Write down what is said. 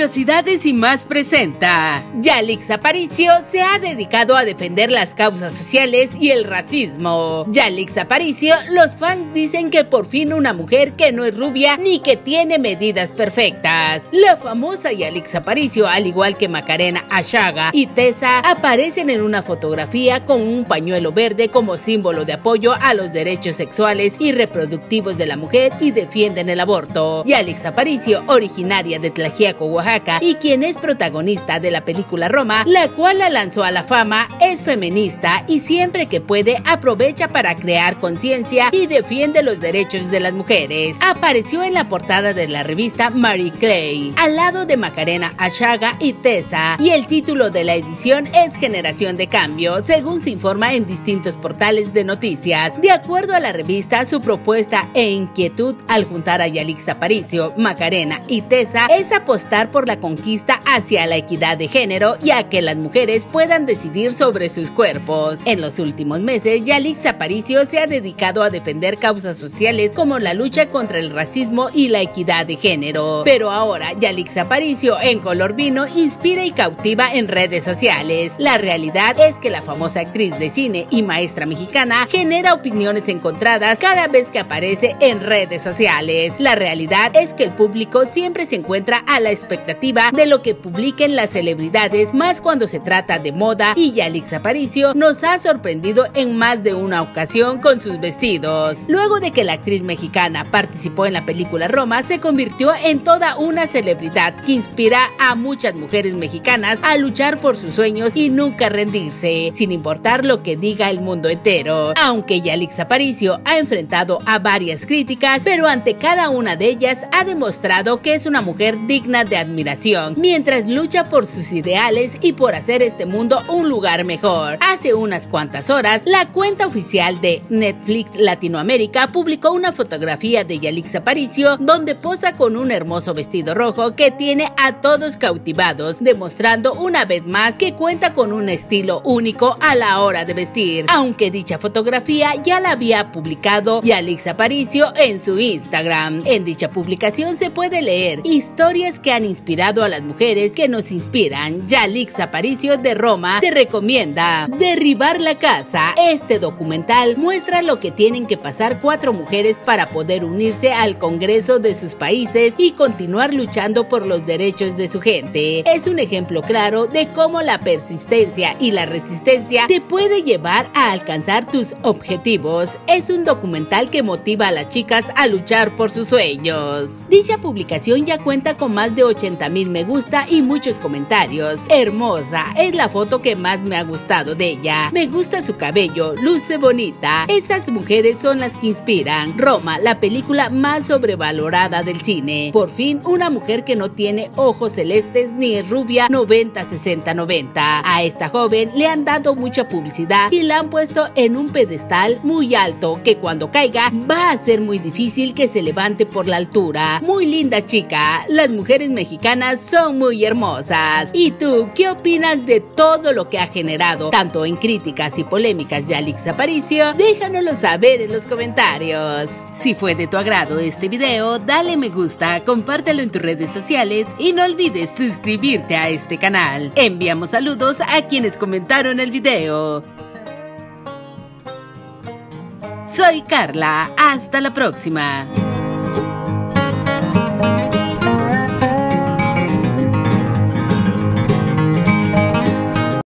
Curiosidades y más presenta. Yalix Aparicio se ha dedicado a defender las causas sociales y el racismo. Yalix Aparicio, los fans dicen que por fin una mujer que no es rubia ni que tiene medidas perfectas. La famosa Yalix Aparicio, al igual que Macarena Ashaga y Tessa, aparecen en una fotografía con un pañuelo verde como símbolo de apoyo a los derechos sexuales y reproductivos de la mujer y defienden el aborto. Yalix Aparicio, originaria de Tlaxiaco, Oaxaca, y quien es protagonista de la película Roma, la cual la lanzó a la fama, es feminista y siempre que puede aprovecha para crear conciencia y defiende los derechos de las mujeres. Apareció en la portada de la revista Marie Claire, al lado de Macarena Ashaga y Tessa, y el título de la edición es Generación de Cambio, según se informa en distintos portales de noticias. De acuerdo a la revista, su propuesta e inquietud al juntar a Yalix Aparicio, Macarena y Tessa es apostar por la conquista hacia la equidad de género y a que las mujeres puedan decidir sobre sus cuerpos. En los últimos meses, Yalix Aparicio se ha dedicado a defender causas sociales como la lucha contra el racismo y la equidad de género. Pero ahora, Yalix Aparicio, en color vino, inspira y cautiva en redes sociales. La realidad es que la famosa actriz de cine y maestra mexicana genera opiniones encontradas cada vez que aparece en redes sociales. La realidad es que el público siempre se encuentra a la expectativa de lo que publiquen las celebridades, más cuando se trata de moda, y Yalix Aparicio nos ha sorprendido en más de una ocasión con sus vestidos. Luego de que la actriz mexicana participó en la película Roma, se convirtió en toda una celebridad que inspira a muchas mujeres mexicanas a luchar por sus sueños y nunca rendirse, sin importar lo que diga el mundo entero. Aunque Yalix Aparicio ha enfrentado a varias críticas, pero ante cada una de ellas ha demostrado que es una mujer digna de admiración, mientras lucha por sus ideales y por hacer este mundo un lugar mejor. Hace unas cuantas horas, la cuenta oficial de Netflix Latinoamérica publicó una fotografía de Yalix Aparicio donde posa con un hermoso vestido rojo que tiene a todos cautivados, demostrando una vez más que cuenta con un estilo único a la hora de vestir, aunque dicha fotografía ya la había publicado Yalix Aparicio en su Instagram. En dicha publicación se puede leer historias que han inspirado a las mujeres que nos inspiran. Yalix Aparicio de Roma te recomienda Derribar la Casa. Este documental muestra lo que tienen que pasar 4 mujeres para poder unirse al Congreso de sus países y continuar luchando por los derechos de su gente. Es un ejemplo claro de cómo la persistencia y la resistencia te puede llevar a alcanzar tus objetivos. Es un documental que motiva a las chicas a luchar por sus sueños. Dicha publicación ya cuenta con más de 80,000 me gusta y muchos comentarios. Hermosa, es la foto que más me ha gustado de ella. Me gusta su cabello, luce bonita. Esas mujeres son las que inspiran. Roma, la película más sobrevalorada del cine. Por fin, una mujer que no tiene ojos celestes ni es rubia 90-60-90. A esta joven le han dado mucha publicidad y la han puesto en un pedestal muy alto que cuando caiga va a ser muy difícil que se levante por la altura. Muy linda chica, las mujeres mexicanas son muy hermosas. ¿Y tú qué opinas de todo lo que ha generado, tanto en críticas y polémicas, Yalix Aparicio? Déjanoslo saber en los comentarios. Si fue de tu agrado este video, dale me gusta, compártelo en tus redes sociales y no olvides suscribirte a este canal. Enviamos saludos a quienes comentaron el video. Soy Carla, hasta la próxima.